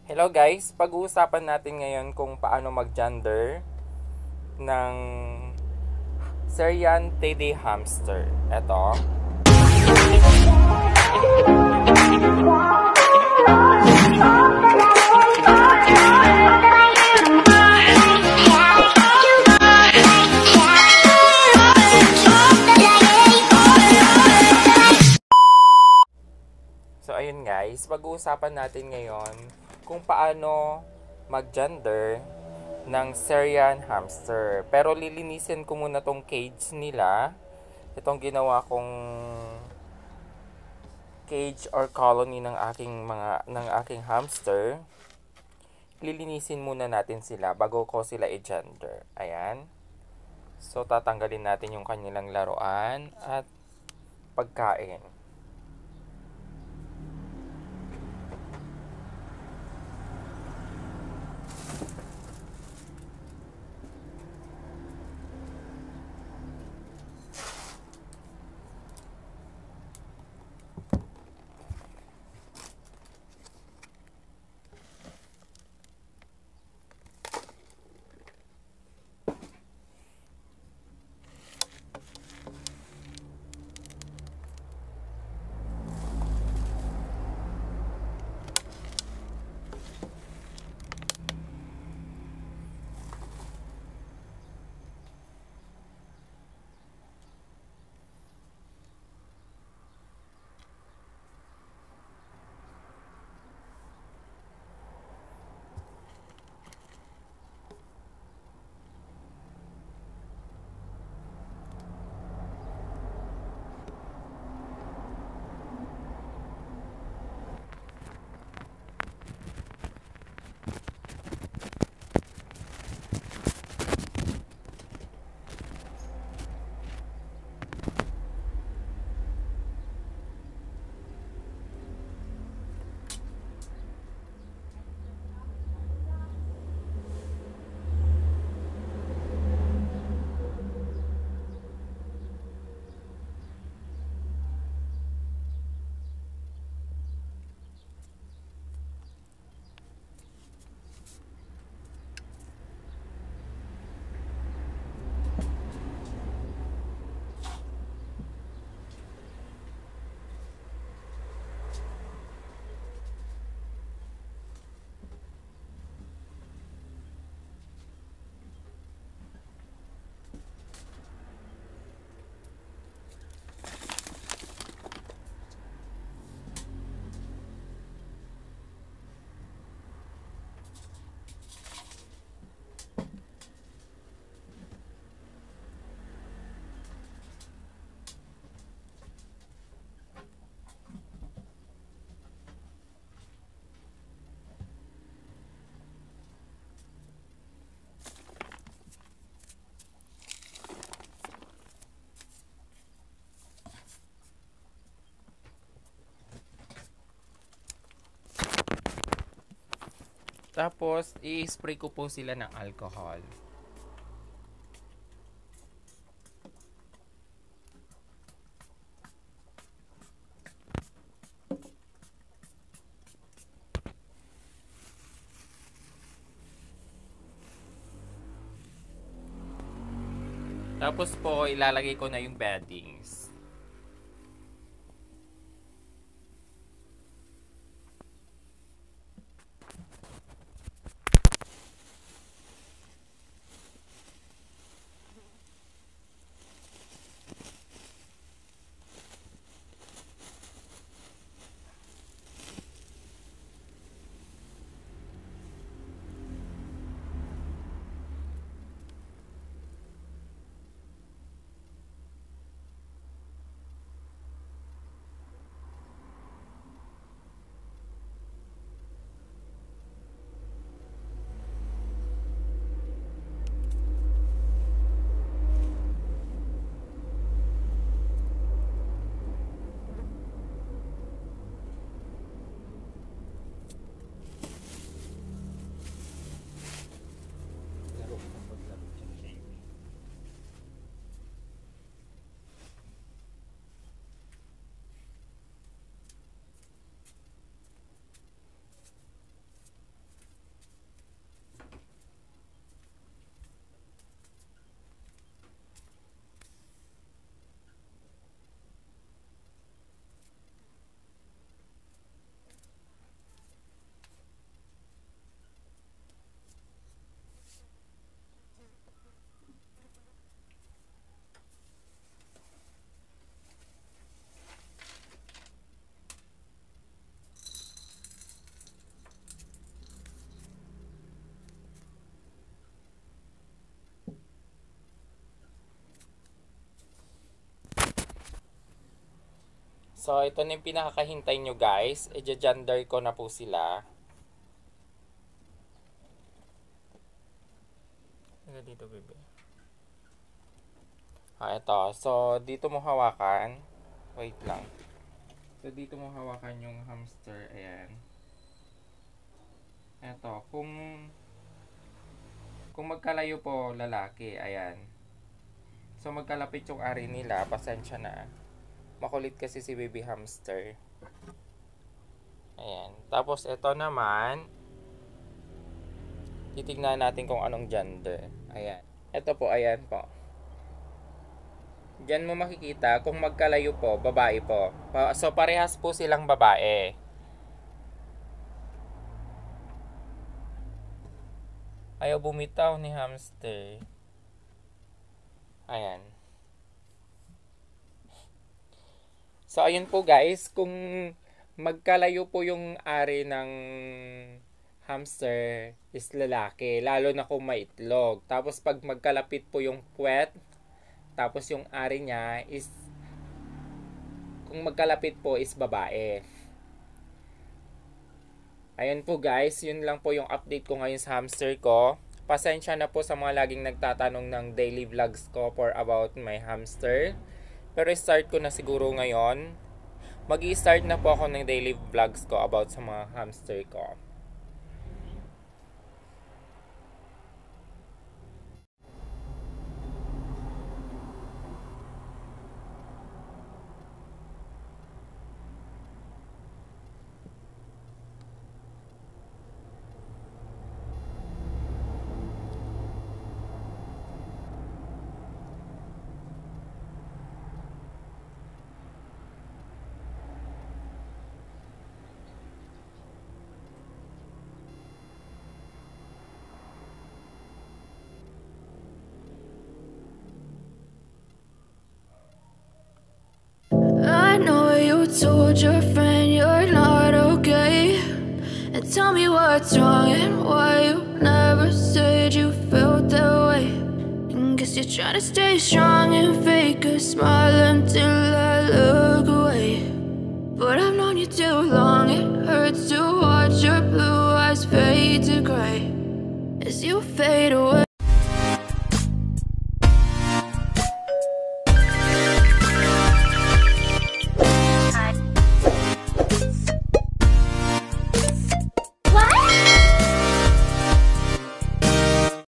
Hello guys, pag-uusapan natin ngayon kung paano mag-gender ng Syrian Pwede Hamster. Ito. So ayun guys, pag-uusapan natin ngayon kung paano mag-gender ng Syrian hamster. Pero lilinisin ko muna tong cage nila. Itong ginawa kong cage or colony ng aking hamster. Lilinisin muna natin sila bago ko sila i-gender. Ayan. So tatanggalin natin yung kanilang laruan at pagkain. Tapos, i-spray ko po sila ng alcohol. Tapos po, ilalagay ko na yung beddings. So, ito na yung pinakakahintay nyo guys. I-gender ko na po sila. Dito, bebe. Ito. So, dito mo hawakan. Wait lang. So, dito mo hawakan yung hamster. Ayan. Ito. Kung magkalayo po, lalaki. Ayan. So, magkalapit yung ari nila. Pasensya na. Makulit kasi si baby hamster. Ayan. Tapos, ito naman. Titignan natin kung anong gender. Ayan. Ito po, ayan po. Diyan mo makikita kung magkalayo po, babae po. So, parehas po silang babae. Ayaw bumitaw ni hamster. Ayan. So, ayun po guys. Kung magkalayo po yung ari ng hamster is lalaki. Lalo na kung may itlog. Tapos, pag magkalapit po yung puwet, tapos yung ari niya is, kung magkalapit po is babae. Ayan po guys, yun lang po yung update ko ngayon sa hamster ko. Pasensya na po sa mga laging nagtatanong ng daily vlogs ko for about my hamster. Pero start ko na siguro ngayon. Mag-i-start na po ako ng daily vlogs ko about sa mga hamster ko. Told your friend you're not okay, and tell me what's wrong and why you never said you felt that way. And guess you're trying to stay strong and fake a smile until I look away. But I've known you too long, it hurts to watch your blue eyes fade to gray as you fade away.